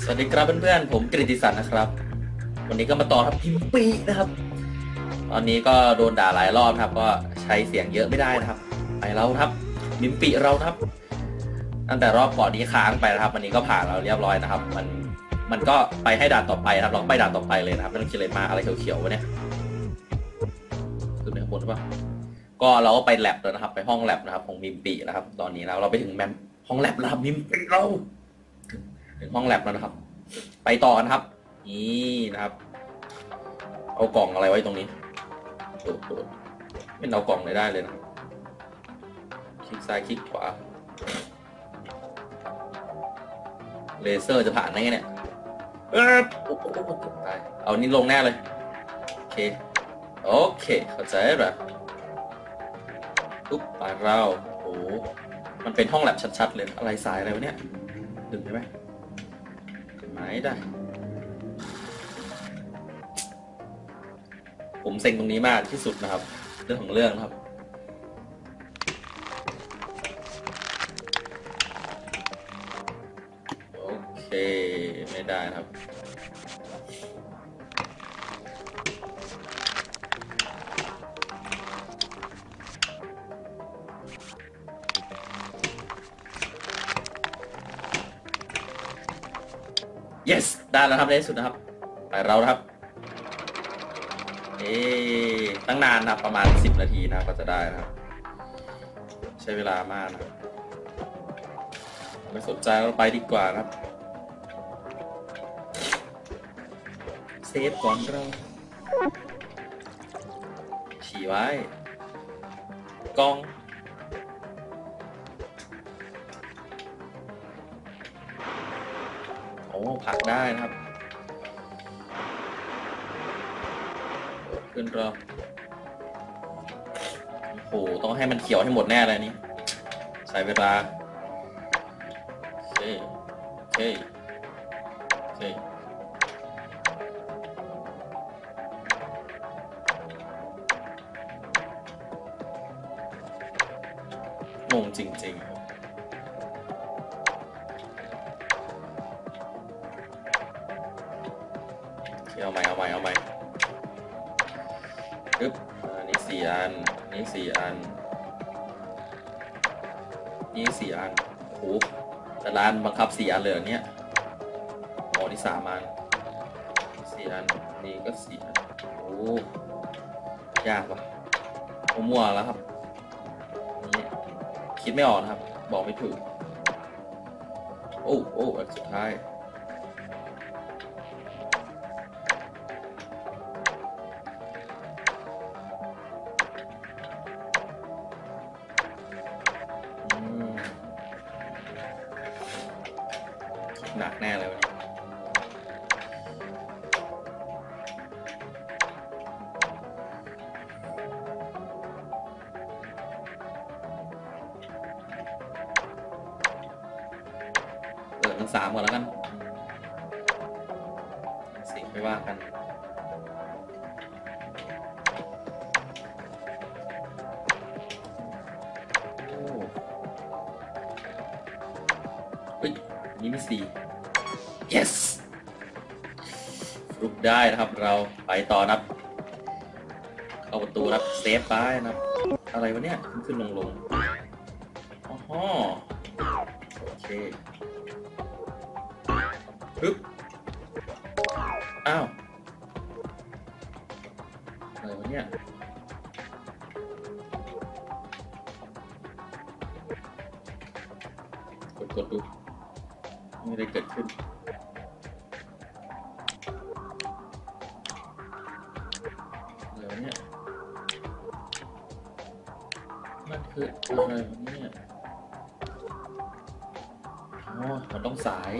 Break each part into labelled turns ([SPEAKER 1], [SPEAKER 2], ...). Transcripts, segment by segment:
[SPEAKER 1] สวัสดีครับเพื่อนๆผมกฤติศักดิ์นะครับวันนี้ก็มาต่อครับพิมปีนะครับตอนนี้ก็โดนด่าหลายรอบครับก็ใช้เสียงเยอะไม่ได้นะครับไปเราครับพิมปีเราครับตั้งแต่รอบก่อนนี้ค้างไปนะครับวันนี้ก็ผ่านเราเรียบร้อยนะครับมันก็ไปให้ด่านต่อไปครับเราไปด่านต่อไปเลยนะครับไม่ต้องคิดอะไรมากอะไรเขียวๆวะเนี่ยขึ้นไปข้างบนหรือเปล่าก็เราก็ไปแลบแล้วนะครับไปห้องแลบนะครับของพิมปีนะครับตอนนี้เราไปถึงแมมห้องแลบแล้วครับพิมปีเราถึงห้องแลบแล้วนะครับไปต่อกันครับนี่นะครับเอากล่องอะไรไว้ตรงนี้โดดไม่เอากล่องเลยได้เลยนะคลิกซ้ายคลิกขวาเลเซอร์จะผ่านได้ไงเนี่ยโอ้โหตายเอานี่ลงแน่เลยโอเคเข้าใจแล้วปุ๊บไปเราโอ้มันเป็นห้องแลบชัดๆเลยอะไรสายอะไรวะเนี่ยดึงได้ไหมไม่ได้ผมเซ็งตรงนี้มากที่สุดนะครับเรื่องของเรื่องครับโอเคไม่ได้ครับyes ได้แล้วครับได้สุดนะครับไปเราครับตั้งนานนะครับประมาณ10 นาทีนะครับก็จะได้นะครับใช้เวลามากนะครับไม่สนใจเราไปดีกว่านะครับเซฟก่อนเราฉี่ไว้กล้องโอ้ผักได้นะครับขึ้นเราโอ้โหต้องให้มันเขียวให้หมดแน่เลยนี่ใช้เวลาโอเคงงจริงๆเอาใหม่ปึ๊บนี่4 อันนี่4 อันนี่4 อันโอ้แต่ร้านบังคับ4 อันเลยเนี่ยอ๋อนี่3 อัน4 อันนี่ก็4 อันโอ้ยากว่ะมั่วแล้วครับนี่คิดไม่ออกนะครับบอกไม่ถูกโอ้อันสุดท้ายหนักแน่เลยวันนี้มัน3ก่อนแล้วกันสิไม่ว่ากันนี่มี4 yes ลุกได้นะครับเราไปต่อนะครับเข้าประตูนะครับเซฟไปนะครับอะไรวะเนี่ยขึ้นลงอ๋อโอเคปึ๊บอ้าวอะไรวะเนี่ยกดดูไม่ได้เกิดขึ้นอะไรวะเนี่ยมันคืออะไรวะเนี่ยอ๋อมันต้องสาย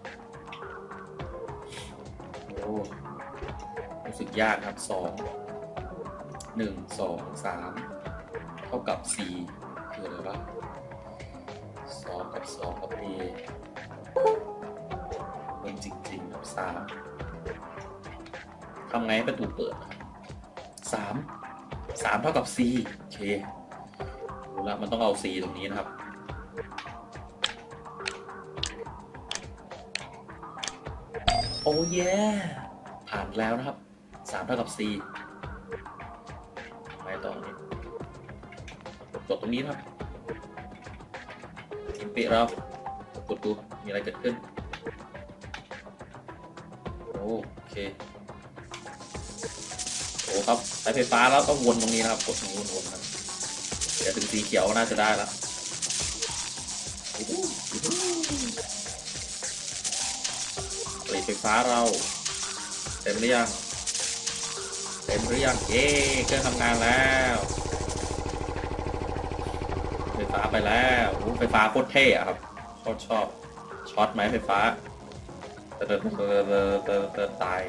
[SPEAKER 1] โอ้รู้สึกยากครับ1 2 3เท่ากับ4คืออะไรวะ2 กับ 2 กับ A เป็นจริงๆครับ3ทำไงให้ประตูเปิด3เท่ากับ C โอเครู้แล้วมันต้องเอา C ตรงนี้นะครับ โโอ้เย่ผ่านแล้วนะครับ3 เท่ากับ 4ไปต่อนี้กดตรงนี้ครับพิมพ์ปีเรากดดูมีอะไรเกิดขึ้นโอเคโอ้ครับสายไฟฟ้าแล้วต้องวนตรงนี้นะครับกดตรงนี้วนๆครับเดี๋ยวถึงสีเขียวน่าจะได้แล้วผลิตไฟฟ้าเราเต็มหรือยังเต็มหรือยังเย้เครื่องทำงานแล้วไฟฟ้าไปแล้วไฟฟ้าโคตรเท่อะครับโคตรชอบช็อตไหมไฟฟ้าตาย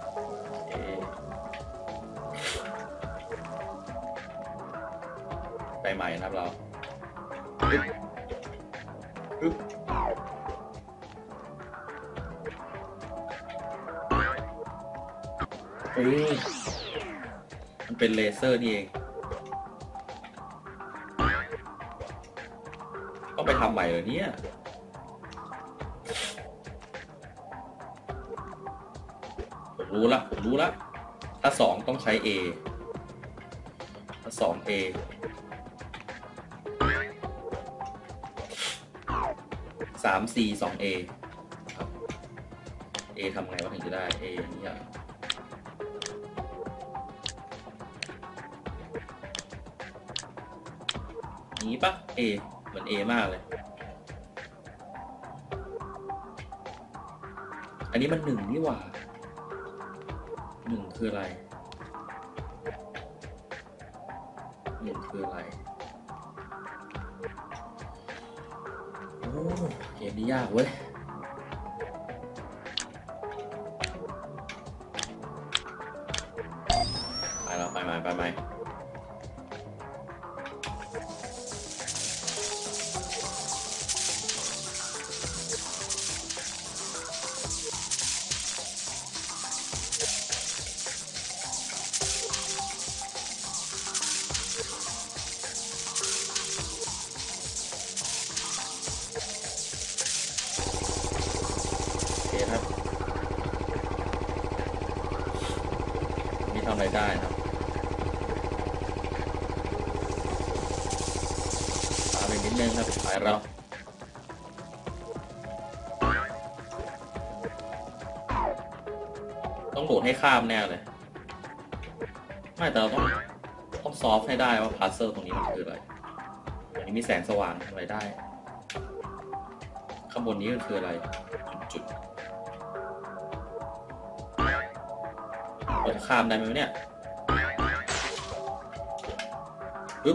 [SPEAKER 1] ไปใหม่นะครับเรามันเป็นเลเซอร์นี่เองต้องไปทำใหม่เลยเนี่ยผมรู้ละถ้า2ต้องใช้ A ถ้า2 A 3 C 2 A ครับ A ทำไงวะถึงจะได้ A นี่อ่ะนี้ปะ A เหมือน A มากเลยอันนี้มัน1นี่หว่า1คืออะไร1คืออะไรโอ้เกมนี้ยากเว้ยไปแล้วไปใหม่ครับนี่ทำอะไรได้ครับตามไปนิดนึงครับไปเราต้องโดดให้ข้ามแน่เลยไม่แต่เราต้องซอฟให้ได้ว่าพาสเซอร์ตรงนี้มันคืออะไรอันนี้มีแสงสว่างทำอะไรได้ข้างบนนี้มันคืออะไรจุดเราจะข้ามได้ไหมเนี่ยปึ๊บ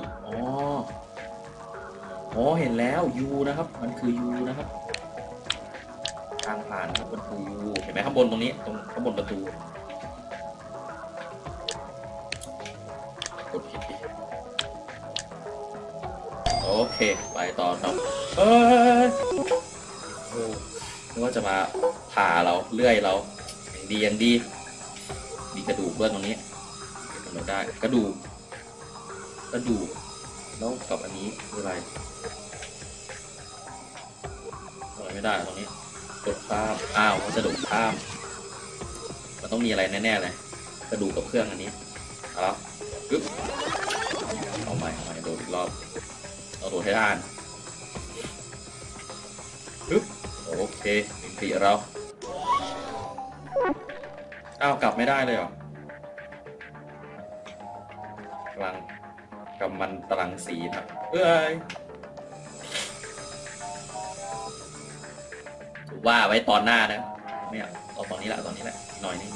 [SPEAKER 1] อ๋อเห็นแล้ว U นะครับมันคือ U นะครับทางผ่านครับมันคือ U เห็นไหมข้างบนตรงนี้ตรงข้างบนประตูกดผิดดิโอเคไปต่อครับนึกว่าจะมาผ่าเราเลื่อยเราอย่างดีมีกระดูกด้วยตรงนี้ทำอะไรได้กระดูกแล้วกับอันนี้คืออะไรไม่ได้ตรงนี้กดข้ามเขาจะโดดข้ามมันต้องมีอะไรแน่ๆเลยกระดูกกับเครื่องอันนี้เอาแล้วปึ๊บเอาใหม่โดดอีกรอบเราโดดให้ได้ปึ๊บโอเคมิติเรากลับไม่ได้เลยเหรอพลังกำมันตรังสีครับถือว่าไว้ตอนหน้านะไม่เอาตอนนี้แหละหน่อย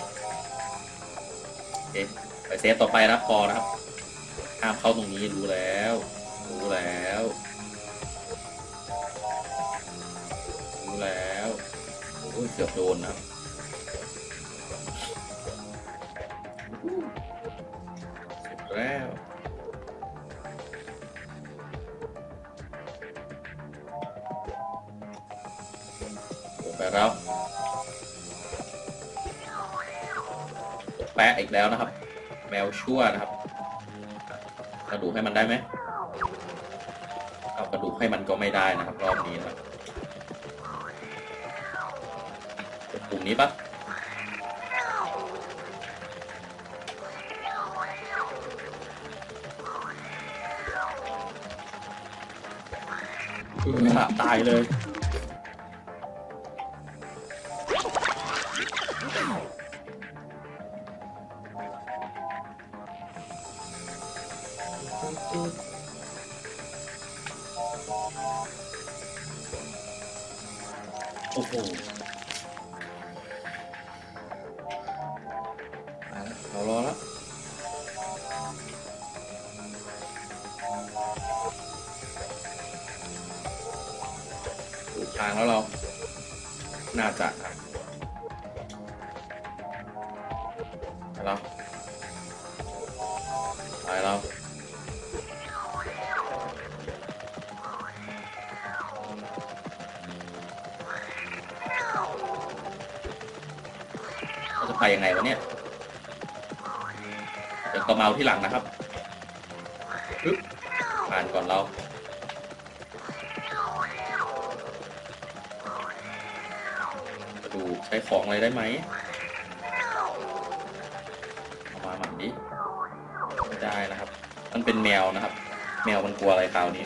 [SPEAKER 1] โอเคไปเซฟต่อไปนะพอนะครับห้ามเข้าตรงนี้รู้แล้วโอ้ยเกือบโดนนะครับแล้วไปแล้วแปะอีกแล้วนะครับแมวชั่วนะครับกระดูกให้มันได้ไหมเอากระดูกให้มันก็ไม่ได้นะครับรอบนี้นะกปุ่มนี้ปะตายเลยโอ้โหเรารอแล้วถูกทางแล้วเราน่าจะครับไปแล้วไปแล้วจะไปยังไงวะเนี่ยเดี๋ยวก็เมาที่หลังนะครับผ่านก่อนเราดูใช้ของอะไรได้ไหมเอามาหมันดิไม่ได้นะครับมันเป็นแมวนะครับแมวมันกลัวอะไรคราวนี้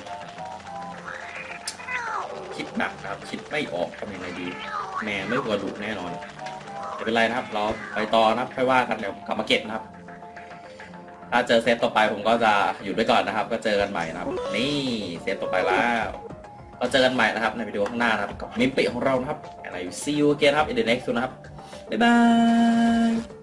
[SPEAKER 1] คิดหนักนะครับคิดไม่ออกทำยังไงดีแมวไม่กลัวดุแน่นอนไม่เป็นไรนะครับเราไปต่อนะครับค่อยว่ากันเดี๋ยวกลับมาเก็บนะครับถ้าเจอเซตต่อไปผมก็จะอยู่ด้วยก่อนนะครับก็เจอกันใหม่นะครับนี่เซตต่อไปแล้วก็เจอกันใหม่นะครับในวิดีโอข้างหน้านะครับกับมิมปิของเรานะครับand I will see you again ครับ in the next one นะครับบ๊ายบาย